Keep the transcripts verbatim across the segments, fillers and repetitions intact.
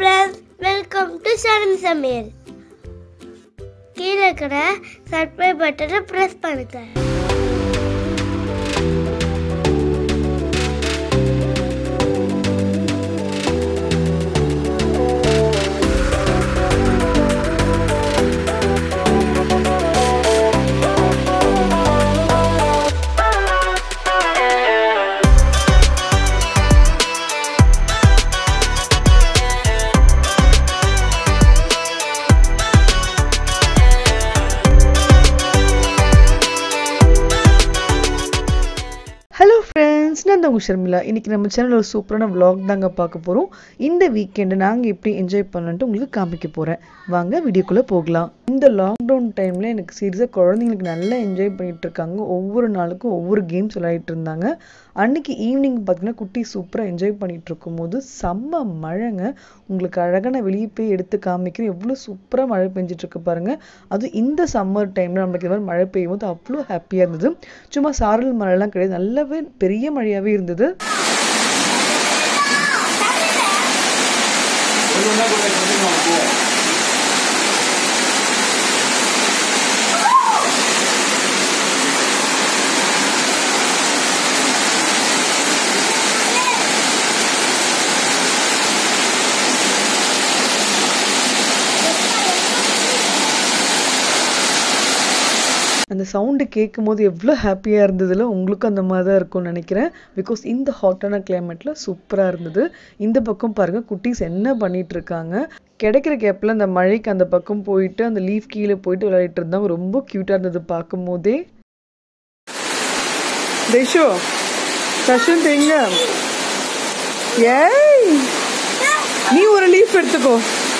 friends, welcome to Sharon Samir. கீழே இருக்கிற subscribe பட்டனை press பண்ணுங்க. நான் தான் ஷர்மிளா. இன்னைக்கு நம்ம சேனல்ல ஒரு சூப்பரான vlog தாங்க பார்க்க போறோம். இந்த வீக்கெண்ட் நாங்க எப்படி என்ஜாய் பண்ணலாம்னு உங்களுக்கு காமிக்க போறேன். வாங்க வீடியோக்குள்ள போகலாம். இந்த லாக்டவுன் டைம்ல எனக்கு சீரியஸா குழந்தைங்களுக்கு நல்லா என்ஜாய் பண்ணிட்டு இருக்காங்க. ஒவ்வொரு நாளுக்கும் ஒவ்வொரு கேம்ஸ் விளையாடிட்டு இருந்தாங்க. அன்னைக்கு ஈவினிங் பார்த்தீங்கன்னா குட்டி சூப்பரா என்ஜாய் பண்ணிட்டு இருக்கும்போது செம்ம மழைங்க. உங்களுக்கு அழகான வெளியே போய் எடுத்து காமிக்கிறேன். எவ்வளவு சூப்பரா மழை பெஞ்சிட்டு இருக்கு பாருங்க. அது இந்த சம்மர் டைம்ல நமக்கு இந்த மாதிரி மழை பெய்யும் போது அவ்வளோ ஹாப்பியா இருந்தது. சும்மா சாரல் மழை எல்லாம் கிடையாது, நல்லாவே பெரிய மழையாவே இருந்தது. அந்த சவுண்டு கேட்கும் போது எவ்வளோ ஹாப்பியாக இருந்ததுல உங்களுக்கும் அந்த மாதிரி தான் இருக்கும்னு நினைக்கிறேன். பிகாஸ் இந்த ஹாட்டான கிளைமேட்டில் சூப்பராக இருந்தது. இந்த பக்கம் பாருங்கள் குட்டீஸ் என்ன பண்ணிட்டு இருக்காங்க. கிடைக்கிற கேப்பில் அந்த மழைக்கு அந்த பக்கம் போயிட்டு அந்த லீஃப் கீழே போயிட்டு விளையாடிட்டு இருந்தாங்க. ரொம்ப க்யூட்டாக இருந்தது பார்க்கும் போதே. தேஷோ சஷன் எங்க? ஏய் நீ ஒரு லீஃப் எடுத்துக்கோ.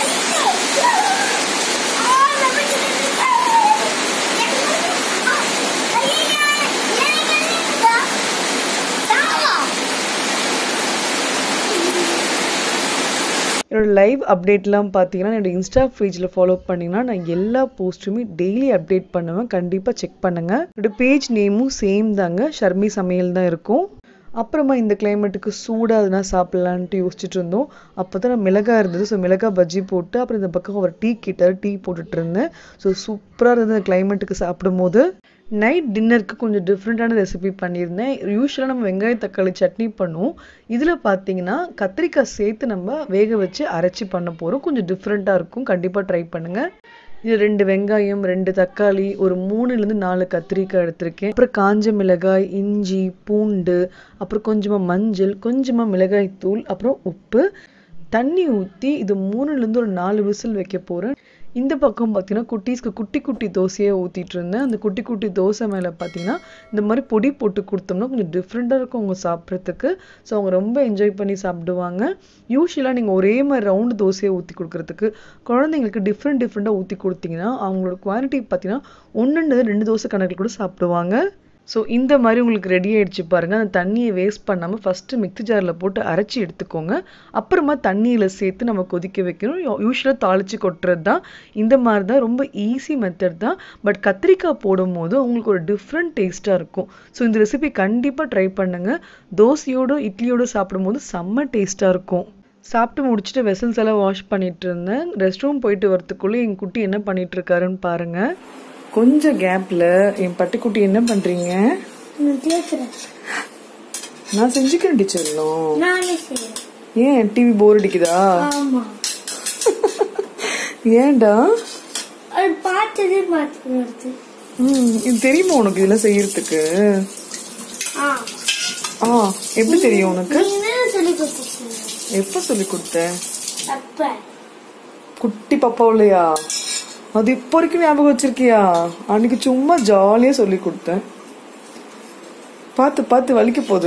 என்னோட லைவ் அப்டேட்லாம் பார்த்தீங்கன்னா என்னோட இன்ஸ்டா பேஜில் ஃபாலோ பண்ணிங்கன்னா நான் எல்லா போஸ்ட்டுமே டெய்லி அப்டேட் பண்ணுவேன். கண்டிப்பாக செக் பண்ணுங்கள். என்னோட பேஜ் நேமும் சேம் தாங்க, ஷர்மி சமையல் தான் இருக்கும். அப்புறமா இந்த கிளைமேட்டுக்கு சூடாக அதெல்லாம் சாப்பிட்லான்ட்டு யோசிச்சுட்டு இருந்தோம். அப்போ தான் நான் மிளகா இருந்தது. ஸோ மிளகா பஜ்ஜி போட்டு அப்புறம் இந்த பக்கம் ஒரு டீ கிட்டார் டீ போட்டுட்டு இருந்தேன். ஸோ சூப்பராக இருந்தது அந்த கிளைமேட்டுக்கு சாப்பிடும் போது. நைட் டின்னருக்கு கொஞ்சம் டிஃப்ரெண்ட்டான ரெசிபி பண்ணியிருந்தேன். யூஸ்வலாக நம்ம வெங்காய தக்காளி சட்னி பண்ணுவோம். இதில் பார்த்தீங்கன்னா கத்திரிக்காய் சேர்த்து நம்ம வேக வச்சு அரைச்சி பண்ண போகிறோம். கொஞ்சம் டிஃப்ரெண்ட்டாக இருக்கும், கண்டிப்பாக ட்ரை பண்ணுங்கள். இது ரெண்டு வெங்காயம், ரெண்டு தக்காளி, ஒரு மூணுலேருந்து நாலு கத்திரிக்காய் எடுத்திருக்கேன். அப்புறம் காஞ்ச மிளகாய், இஞ்சி, பூண்டு, அப்புறம் கொஞ்சமாக மஞ்சள், கொஞ்சமாக மிளகாய் தூள், அப்புறம் உப்பு, தண்ணி ஊற்றி இது மூணுலேருந்து ஒரு நாலு விசில் வைக்க போகிறேன். இந்த பக்கம் பார்த்தீங்கன்னா குட்டீஸ்க்கு குட்டி குட்டி தோசையை ஊற்றிட்டு இருந்தேன். அந்த குட்டி குட்டி தோசை மேலே பார்த்தீங்கன்னா இந்த மாதிரி பொடி போட்டு கொடுத்தோம்னா கொஞ்சம் டிஃப்ரெண்ட்டாக இருக்கும் அவங்க சாப்பிட்றதுக்கு. ஸோ அவங்க ரொம்ப என்ஜாய் பண்ணி சாப்பிடுவாங்க. யூஸ்வலாக நீங்கள் ஒரே மாதிரி ரவுண்டு தோசையை ஊற்றி கொடுக்குறதுக்கு குழந்தைங்களுக்கு டிஃப்ரெண்ட் டிஃப்ரெண்ட்டாக ஊற்றி கொடுத்தீங்கன்னா அவங்களோட குவாலிட்டி பார்த்தீங்கன்னா ஒன்றுன்றது ரெண்டு தோசை கணக்கில் கூட சாப்பிடுவாங்க. ஸோ இந்த மாதிரி உங்களுக்கு ரெடி ஆகிடுச்சு பாருங்கள். அந்த தண்ணியை வேஸ்ட் பண்ணாமல் ஃபஸ்ட்டு மிக்ஸி ஜாரில் போட்டு அரைச்சி எடுத்துக்கோங்க. அப்புறமா தண்ணியில் சேர்த்து நம்ம கொதிக்க வைக்கணும். யூஸ்வலாக தாளித்து கொட்டுறது தான். இந்த மாதிரி தான் ரொம்ப ஈஸி மெத்தட் தான். பட் கத்திரிக்காய் போடும் போது உங்களுக்கு ஒரு டிஃப்ரெண்ட் டேஸ்ட்டாக இருக்கும். ஸோ இந்த ரெசிபி கண்டிப்பாக ட்ரை பண்ணுங்கள். தோசையோடு இட்லியோடு சாப்பிடும்போது செம்ம டேஸ்ட்டாக இருக்கும். சாப்பிட்டு முடிச்சுட்டு வெசல்ஸ் எல்லாம் வாஷ் பண்ணிட்டு இருந்தேன். ரெஸ்ட் ரூம் போயிட்டு வரத்துக்குள்ளே என் குட்டி என்ன பண்ணிட்டு இருக்காருன்னு பாருங்கள். கொஞ்சம் கேப்ல என் பட்டுக்குட்டி என்ன பண்றீங்க? நான் செஞ்சுக்கிறேன் டீச்சர்லாம். ஏன் டிவி போர் அடிக்குதா? ஏன்டா? இது தெரியுமா உனக்கு இதெல்லாம் செய்யறதுக்கு? ஆ எப்படி தெரியும் உனக்கு? எப்ப சொல்லி கொடுத்த? குட்டி பாப்பா இல்லையா? அது இப்போ வரைக்கும் ஞாபகம் வச்சிருக்கியா? அன்னைக்கு சும்மா ஜாலியா சொல்லி கொடுத்தேன். பார்த்து பார்த்து வலிக்க போகுது.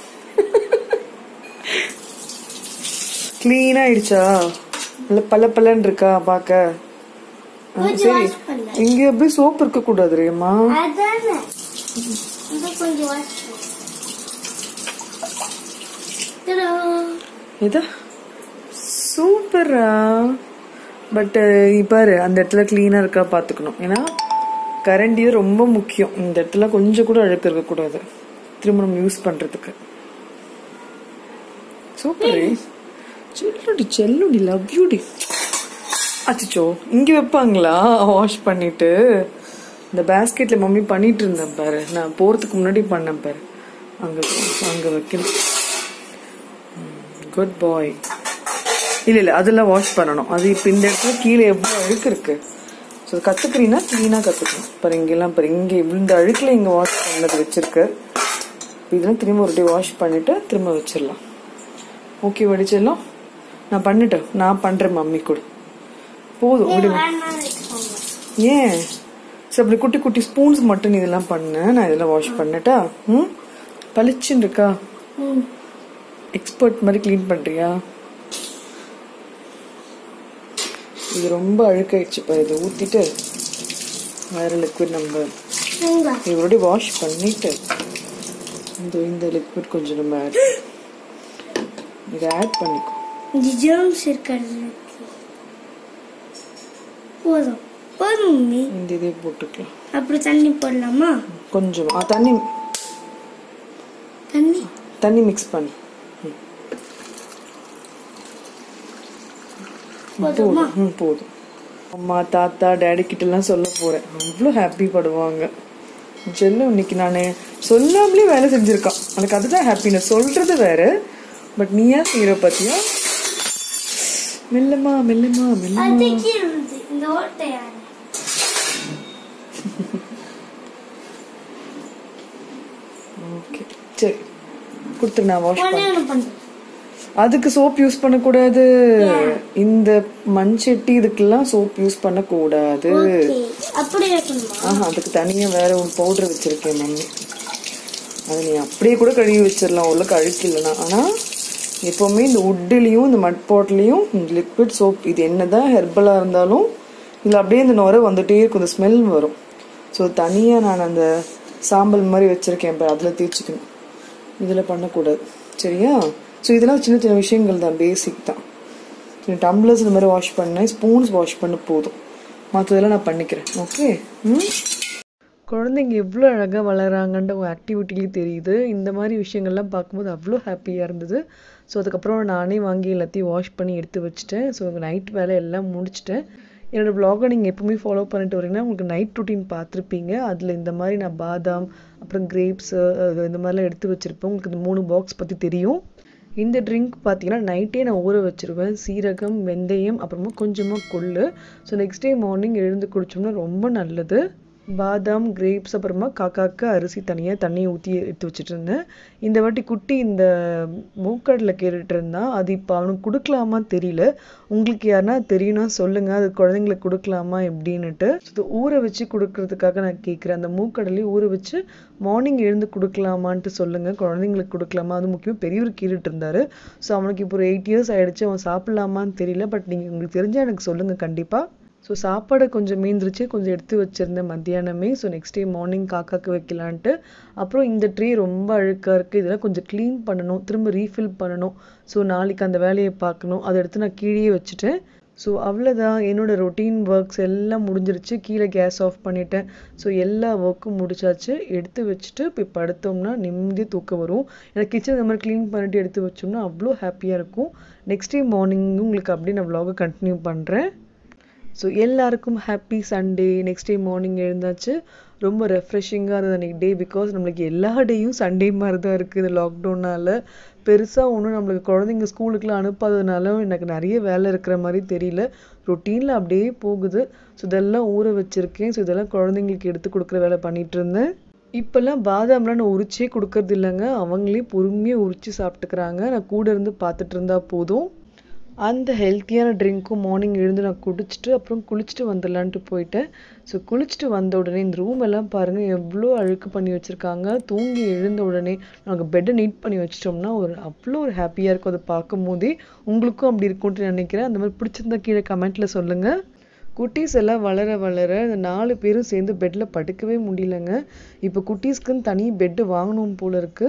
கிளீனா ஆயிடுச்சா? நல்ல பல்ல பல்லன்னு இருக்கா பாக்க? சரி, இங்க எப்படி சோப்பு இருக்க கூடாது ரேமா? இதா சூப்பரா. பட் பாரு அந்த இடத்துல கிளீனாக இருக்கா பார்த்துக்கணும். ஏன்னா கரண்டி ரொம்ப முக்கியம். இந்த இடத்துல கொஞ்சம் கூட அழுக்கு இருக்கக்கூடாது திரும்ப நம்ம யூஸ் பண்ணுறதுக்கு. சூப்பர் செல்லுடி செல்லுடி லவ் யூடி. அச்சோ இங்கே வைப்பாங்களா வாஷ் பண்ணிட்டு? இந்த பேஸ்கெட்ல மம்மி பண்ணிட்டு இருந்தேன் பாரு, நான் போறதுக்கு முன்னாடி பண்ணேன் பாரு, அங்க அங்க வைக்கணும். Good bye. இல்ல இல்ல அதெல்லாம் வாஷ் பண்ணணும். அது இப்ப இந்த இடத்துல கீழே எவ்வளவு அழுக்கு இருக்கு. ஸோ கத்துக்கிறீங்கன்னா கிளீனா கத்துக்கணும். பாரு இங்கெல்லாம் பாரு, இங்க இந்த அழுக்குல இங்க வாஷ் பண்ணது வச்சிருக்கு. இதெல்லாம் திரும்ப ஒரு வாஷ் பண்ணிட்டு திரும்ப வச்சிடலாம். ஓகே வடிச்சிடலாம். நான் பண்ணிட்டேன், நான் பண்றேன் மம்மி கூட. போதும் ஏன் சரி அப்படி குட்டி குட்டி ஸ்பூன்ஸ் மட்டும் இதெல்லாம் பண்ண, நான் இதெல்லாம் வாஷ் பண்ணட்டா? ம் பளிச்சுன்னு இருக்கா? எக்ஸ்பர்ட் மாதிரி கிளீன் பண்றியா? இது ரொம்ப அழுக்காயிடுச்சு பாரு, இதை ஊத்திட்டு வேற லிக்விட் நம்ம இதோட வாஷ் பண்ணிட்டு இந்த இந்த லிக்விட் கொஞ்சம் நம்ம ஆட் இதை ஆட் பண்ணிக்கோ. இந்த ஜெர்ம்ஸ் இருக்கிறது போதும் போதும் மம்மி. இந்த இதே போட்டுக்கலாம். அப்புறம் தண்ணி போடலாமா? கொஞ்சம் தண்ணி தண்ணி தண்ணி மிக்ஸ் பண்ணி போதும் போதும். அம்மா தாத்தா டேடி கிட்ட எல்லாம் சொல்ல போறேன், அவ்வளோ ஹாப்பி படுவாங்க. செல்லும் இன்னைக்கு நானு சொல்லாமலே வேலை செஞ்சிருக்கான், எனக்கு அதுதான் ஹாப்பினஸ். சொல்றது வேற, பட் நீயா செய்யற பத்தியா? மெல்லமா மெல்லமா மெல்லமா. ஓகே சரி கொடுத்துரு, நான் வாஷ் பண்ண. அதுக்கு சோப் யூஸ் பண்ணக்கூடாது. இந்த மண் சட்டி இதுக்கெல்லாம் சோப் யூஸ் பண்ணக்கூடாது. ஆஹா அதுக்கு தனியா வேற ஒரு பவுடர் வச்சிருக்கேன் மம்மி, அதை நீ அப்படியே கூட கழுவி வச்சிடலாம், உள்ள கழுக்கு இல்லைன்னா. ஆனா எப்பவுமே இந்த உட்லயும் இந்த மட் பாட்லயும் லிக்விட் சோப், இது என்னதான் ஹெர்பலா இருந்தாலும் இதுல அப்படியே இந்த நுரை வந்துட்டே இருக்கும், இந்த ஸ்மெல் வரும். ஸோ தனியா நான் அந்த சாம்பல் மாதிரி வச்சிருக்கேன் பாரு, அதுல தேய்ச்சிக்கணும், இதுல பண்ணக்கூடாது. சரியா? ஸோ இதெல்லாம் சின்ன சின்ன விஷயங்கள் தான், பேசிக் தான். டம்ளர்ஸ் இந்த மாதிரி வாஷ் பண்ணேன், ஸ்பூன்ஸ் வாஷ் பண்ண போதும், மற்றதெல்லாம் நான் பண்ணிக்கிறேன். ஓகே. ம் குழந்தைங்க எவ்வளோ அழகாக வளராங்கன்ற ஒரு ஆக்டிவிட்டிலேயே தெரியுது. இந்த மாதிரி விஷயங்கள்லாம் பார்க்கும்போது அவ்வளோ ஹாப்பியாக இருந்தது. ஸோ அதுக்கப்புறம் நானே வாங்கி எல்லாத்தையும் வாஷ் பண்ணி எடுத்து வச்சுட்டேன். ஸோ நைட் வேலை எல்லாம் முடிச்சிட்டேன். என்னோடய வ்ளாகை நீங்கள் எப்பவுமே ஃபாலோ பண்ணிட்டு வரீங்கன்னா உங்களுக்கு நைட் ரொட்டீன் பார்த்துருப்பீங்க. அதில் இந்த மாதிரி நான் பாதாம் அப்புறம் கிரேப்ஸு இந்த மாதிரிலாம் எடுத்து வச்சுருப்பேன். உங்களுக்கு இந்த மூணு பாக்ஸ் பற்றி தெரியும். இந்த ட்ரிங்க் பார்த்தீங்கன்னா நைட்டே நான் ஊற வச்சுருவேன். சீரகம், வெந்தயம், அப்புறமா கொஞ்சமாக கொள்ளு. ஸோ நெக்ஸ்ட் டே மார்னிங் எழுந்து குடிச்சோம்னா ரொம்ப நல்லது. பாதாம், கிரேப்ஸ், அப்புறமா காக்காக்கு அரிசி தனியாக தண்ணி ஊற்றி எடுத்து வச்சுட்டு இருந்தேன். இந்த வாட்டி குட்டி இந்த மூக்கடலை கேட்டுட்டு இருந்தான், அது இப்போ அவனுக்கு கொடுக்கலாமா தெரியல. உங்களுக்கு யாருன்னா தெரியும்னா சொல்லுங்கள், அது குழந்தைங்களுக்கு கொடுக்கலாமா எப்படின்னுட்டு. ஸோ ஊற வச்சு கொடுக்கறதுக்காக நான் கேட்குறேன். அந்த மூக்கடலையும் ஊற வச்சு மார்னிங் எழுந்து கொடுக்கலாமான்ட்டு சொல்லுங்கள், குழந்தைங்களுக்கு கொடுக்கலாமா. அது முக்கியம் பெரியவர் கேட்டுட்டு இருந்தாரு. ஸோ அவனுக்கு இப்போ ஒரு எயிட் இயர்ஸ் ஆகிடுச்சு, அவன் சாப்பிட்லாமான்னு தெரியல. பட் நீங்கள் உங்களுக்கு தெரிஞ்சால் எனக்கு சொல்லுங்கள் கண்டிப்பாக. ஸோ சாப்பாடு கொஞ்சம் மீந்துருச்சு, கொஞ்சம் எடுத்து வச்சுருந்தேன் மத்தியானமே. ஸோ நெக்ஸ்ட் டே மார்னிங் காக்காக்கு வைக்கலான்ட்டு. அப்புறம் இந்த ட்ரே ரொம்ப அழுக்காக இருக்குது, இதெல்லாம் கொஞ்சம் க்ளீன் பண்ணணும், திரும்ப ரீஃபில் பண்ணணும். ஸோ நாளைக்கு அந்த வேலையை பார்க்கணும். அதை எடுத்து நான் கீழே வச்சுட்டேன். ஸோ அவ்வளோதான், என்னோடய ரொட்டீன் ஒர்க்ஸ் எல்லாம் முடிஞ்சிருச்சு. கீழே கேஸ் ஆஃப் பண்ணிட்டேன். ஸோ எல்லா ஒர்க்கும் முடிச்சாச்சு. எடுத்து வச்சுட்டு இப்போ படுத்தோம்னா நிம்மதியாக தூக்கம் வரும். எனக்கு கிச்சன் இந்த மாதிரி க்ளீன் பண்ணிட்டு எடுத்து வச்சோம்னா அவ்வளோ ஹாப்பியாக இருக்கும். நெக்ஸ்ட் டே மார்னிங் உங்களுக்கு அப்படியே நான் வ்ளாகை கண்டினியூ பண்ணுறேன். ஸோ எல்லாருக்கும் happy Sunday. Next day morning எழுந்தாச்சு. ரொம்ப ரெஃப்ரெஷிங்காக இருந்தது அன்றைக்கி டே. பிகாஸ் நம்மளுக்கு எல்லா டேயும் சண்டே மாதிரி தான் இருக்குது இந்த லாக்டவுனால். பெருசாக ஒன்றும் நம்மளுக்கு குழந்தைங்க ஸ்கூலுக்குலாம் அனுப்பாததுனால எனக்கு நிறைய வேலை இருக்கிற மாதிரி தெரியல. ரொட்டீனில் அப்படியே போகுது. ஸோ இதெல்லாம் ஊற வச்சுருக்கேன். ஸோ இதெல்லாம் குழந்தைங்களுக்கு எடுத்து கொடுக்குற வேலை பண்ணிகிட்டு இருந்தேன். இப்போல்லாம் பாதாம்லாம் நான் உரிச்சே கொடுக்கறது இல்லைங்க, அவங்களே பொறுமையாக உரித்து சாப்பிட்டுக்கிறாங்க. நான் கூட இருந்து பார்த்துட்டு இருந்தா போதும். அந்த ஹெல்த்தியான ட்ரிங்க்கும் மார்னிங் எழுந்து நான் குடிச்சிட்டு அப்புறம் குளிச்சுட்டு வந்துடலான்ட்டு போயிட்டேன். ஸோ குளிச்சுட்டு வந்த உடனே இந்த ரூம் எல்லாம் பாருங்கள் எவ்வளோ அழுக்கு பண்ணி வச்சுருக்காங்க. தூங்கி எழுந்த உடனே நாங்கள் பெட்டை நீட் பண்ணி வச்சிட்டோம்னா ஒரு அவ்வளோ ஒரு ஹாப்பியாக இருக்கும் அதை பார்க்கும் போதே. உங்களுக்கும் அப்படி இருக்கும்ட்டு நினைக்கிறேன். அந்த மாதிரி பிடிச்சிருந்தா கீழே கமெண்ட்டில் சொல்லுங்கள். குட்டீஸ் எல்லாம் வளர வளர இந்த நாலு பேரும் சேர்ந்து பெட்டில் படுக்கவே முடியலங்க. இப்போ குட்டீஸ்க்குன்னு தனி பெட்டு வாங்கணும் போல இருக்குது.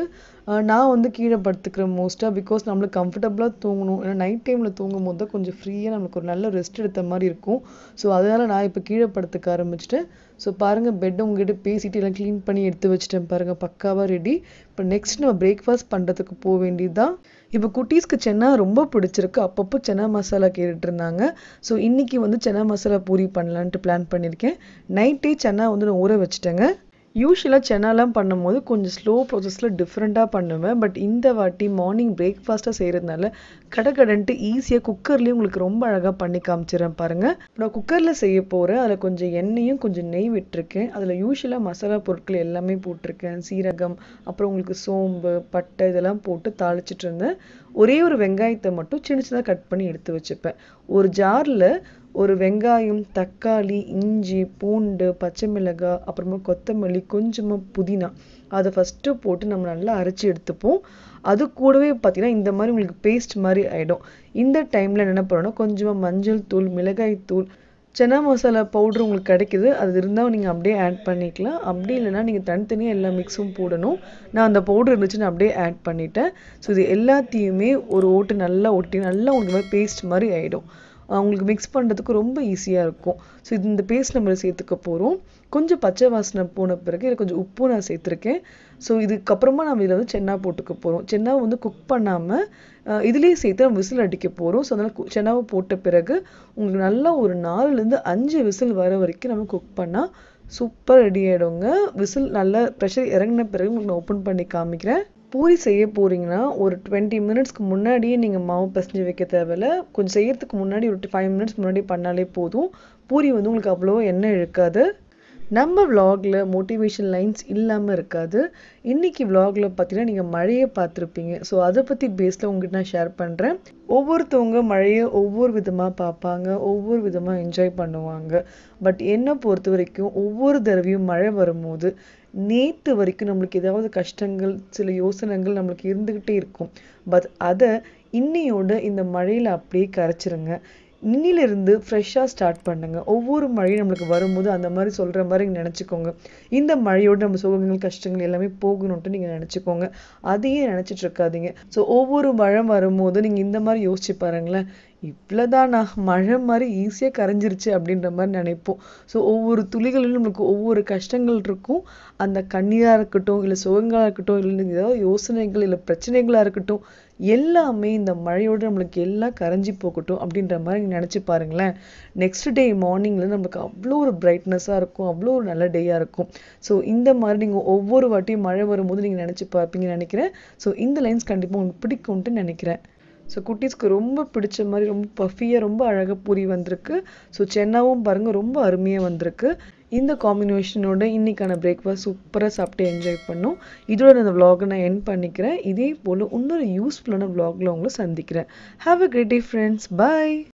நான் வந்து கீழே படுத்துக்கிறேன் மோஸ்ட்டாக, பிகாஸ் நம்மளுக்கு கம்ஃபர்டபுளாக தூங்கணும். ஏன்னா நைட் டைமில் தூங்கும் போது தான் கொஞ்சம் ஃப்ரீயாக நம்மளுக்கு ஒரு நல்ல ரெஸ்ட் எடுத்த மாதிரி இருக்கும். ஸோ அதனால் நான் இப்போ கீழே படுத்துக்க ஆரம்பிச்சிட்டேன். ஸோ பாருங்கள், பெட்டை உங்ககிட்ட பேசிட்டு எல்லாம் க்ளீன் பண்ணி எடுத்து வச்சுட்டேன் பாருங்கள், பக்காவாக ரெடி. இப்போ நெக்ஸ்ட் நம்ம பிரேக்ஃபாஸ்ட் பண்ணுறதுக்கு போக வேண்டியது தான். இப்போ குட்டீஸ்க்கு சென்னா ரொம்ப பிடிச்சிருக்கு, அப்பப்போ சென்னா மசாலா கேட்டுட்டு இருந்தாங்க. ஸோ இன்னைக்கு வந்து சென்னா மசாலா பூரி பண்ணலான்ட்டு பிளான் பண்ணியிருக்கேன். நைட்டே சென்னா வந்து நான் ஊற வச்சுட்டேங்க. யூஸ்வலாக சென்னாலாம் பண்ணும்போது கொஞ்சம் ஸ்லோ ப்ராசஸில் டிஃப்ரெண்ட்டாக பண்ணுவேன். பட் இந்த வாட்டி மார்னிங் பிரேக்ஃபாஸ்ட்டாக செய்கிறதுனால கடகடன்ட்டு ஈஸியாக குக்கர்லேயும் உங்களுக்கு ரொம்ப அழகாக பண்ணி காமிச்சிடறேன் பாருங்கள். நான் குக்கரில் செய்ய போகிறேன். அதில் கொஞ்சம் எண்ணெயும் கொஞ்சம் நெய் விட்டுருக்கேன். அதில் யூஸ்வலாக மசாலா பொருட்கள் எல்லாமே போட்டிருக்கேன். சீரகம், அப்புறம் உங்களுக்கு சோம்பு, பட்டை இதெல்லாம் போட்டு தாளிச்சிட்டு இருந்தேன். ஒரே ஒரு வெங்காயத்தை மட்டும் சின்ன சின்னதாக கட் பண்ணி எடுத்து வச்சுப்பேன். ஒரு ஜாரில் ஒரு வெங்காயம், தக்காளி, இஞ்சி, பூண்டு, பச்சை மிளகாய், அப்புறமா கொத்தமல்லி, கொஞ்சமாக புதினா, அதை ஃபஸ்ட்டு போட்டு நம்ம நல்லா அரைச்சி எடுத்துப்போம். அது கூடவே பார்த்தீங்கன்னா இந்த மாதிரி உங்களுக்கு பேஸ்ட் மாதிரி ஆகிடும். இந்த டைமில் என்ன பண்ணணும், கொஞ்சமாக மஞ்சள் தூள், மிளகாய் தூள், சென்னா மசாலா பவுட்ரு உங்களுக்கு கிடைக்குது, அது இருந்தால் நீங்கள் அப்படியே ஆட் பண்ணிக்கலாம். அப்படி இல்லைனா நீங்கள் தனித்தனியாக எல்லா மிக்ஸும் போடணும். நான் அந்த பவுட்ரு இருந்துச்சு, நான் அப்படியே ஆட் பண்ணிட்டேன். ஸோ இது எல்லாத்தையுமே ஒரு ஓட்டு நல்லா ஒட்டி நல்லா உங்களுக்கு மாதிரி பேஸ்ட் மாதிரி ஆகிடும். உங்களுக்கு மிக்ஸ் பண்ணுறதுக்கு ரொம்ப ஈஸியாக இருக்கும். ஸோ இது இந்த பேஸ்ட் நம்ம சேர்த்துக்க போகிறோம். கொஞ்சம் பச்சை வாசனை போன பிறகு இதில் கொஞ்சம் உப்பு நான் சேர்த்துருக்கேன். ஸோ இதுக்கப்புறமா நம்ம இதில் வந்து சென்னா போட்டுக்க போகிறோம். சென்னாவை வந்து குக் பண்ணாமல் இதுலேயே சேர்த்து நம்ம விசில் அடிக்க போகிறோம். ஸோ அதனால் சென்னாவை போட்ட பிறகு உங்களுக்கு நல்லா ஒரு நாலுலேருந்து அஞ்சு விசில் வர வரைக்கும் நம்ம குக் பண்ணால் சூப்பர் ரெடி ஆகிடுங்க. விசில் நல்லா ப்ரெஷர் இறங்கின பிறகு உங்களுக்கு நான் ஓப்பன் பண்ணி காமிக்கிறேன். பூரி செய்ய போகிறீங்கன்னா ஒரு டுவெண்ட்டி மினிட்ஸ்க்கு முன்னாடியே நீங்கள் மாவு பிசைஞ்சு வைக்க தேவையில்ல. கொஞ்சம் செய்யறதுக்கு முன்னாடி ஒரு ஃபைவ் மினிட்ஸ் முன்னாடி பண்ணாலே போதும். பூரி வந்து உங்களுக்கு அவ்வளோ எண்ணெய் இழுக்காது. நம்ம விலாகில் மோட்டிவேஷன் லைன்ஸ் இல்லாமல் இருக்காது. இன்றைக்கி விலாகில் பார்த்தீங்கன்னா நீங்கள் மழையை பார்த்துருப்பீங்க. ஸோ அதை பற்றி பேஸில் உங்கள்கிட்ட நான் ஷேர் பண்ணுறேன். ஒவ்வொருத்தவங்க மழையை ஒவ்வொரு விதமாக பார்ப்பாங்க, ஒவ்வொரு விதமாக என்ஜாய் பண்ணுவாங்க. பட் என்னை பொறுத்த வரைக்கும் ஒவ்வொரு தடவையும் மழை வரும்போது நேற்று வரைக்கும் நம்மளுக்கு ஏதாவது கஷ்டங்கள், சில யோசனைகள் நம்மளுக்கு இருந்துக்கிட்டே இருக்கும். பட் அதை இன்னையோட இந்த மழையில் அப்படியே கரைச்சிருங்க. இன்னிலிருந்து ஃப்ரெஷ்ஷாக ஸ்டார்ட் பண்ணுங்க. ஒவ்வொரு மழையும் நம்மளுக்கு வரும்போது அந்த மாதிரி சொல்கிற மாதிரி நீங்கள் நினச்சிக்கோங்க. இந்த மழையோடு நம்ம சுகங்கள், கஷ்டங்கள் எல்லாமே போகணுன்ட்டு நீங்கள் நினச்சிக்கோங்க. அதையே நினச்சிட்டு இருக்காதீங்க. ஸோ ஒவ்வொரு மழை வரும்போது நீங்கள் இந்த மாதிரி யோசிச்சு பாருங்களேன், இவ்வளோதானா மழை மாதிரி ஈஸியாக கரைஞ்சிருச்சு அப்படின்ற மாதிரி நினைப்போம். ஸோ ஒவ்வொரு துளிகளிலும் நம்மளுக்கு ஒவ்வொரு கஷ்டங்கள் இருக்கும். அந்த கண்ணீராக இருக்கட்டும், இல்லை சுகங்களாக இருக்கட்டும், இல்லை ஏதாவது யோசனைகள், இல்லை பிரச்சனைகளாக இருக்கட்டும், எல்லாமே இந்த மழையோடு நம்மளுக்கு எல்லாம் கரைஞ்சி போகட்டும் அப்படின்ற மாதிரி நீங்கள் நினச்சி பாருங்களேன். நெக்ஸ்ட் டே மார்னிங்கில் நம்மளுக்கு அவ்வளோ ஒரு பிரைட்னஸாக இருக்கும், அவ்வளோ ஒரு நல்ல டேயாக இருக்கும். ஸோ இந்த மாதிரி நீங்கள் ஒவ்வொரு வாட்டியும் மழை வரும்போது நீங்கள் நினச்சி பார்ப்பீங்கன்னு நினைக்கிறேன். ஸோ இந்த லைன்ஸ் கண்டிப்பாக உங்களுக்கு பிடிக்கும்ட்டு நினைக்கிறேன். ஸோ குட்டீஸ்க்கு ரொம்ப பிடிச்ச மாதிரி ரொம்ப பஃபியாக ரொம்ப அழகாக பூரி வந்திருக்கு. ஸோ சென்னாவும் பாருங்கள் ரொம்ப அருமையாக வந்திருக்கு. இந்த காம்பினேஷனோட இன்னைக்கான பிரேக்ஃபாஸ்ட் சூப்பராக சாப்பிட்டு என்ஜாய் பண்ணோம். இதோட இந்த vlog நான் எண்ட் பண்ணிக்கிறேன். இதே போல் இன்னொரு யூஸ்ஃபுல்லான vlogல உங்களை சந்திக்கிறேன். Have a great day friends. Bye.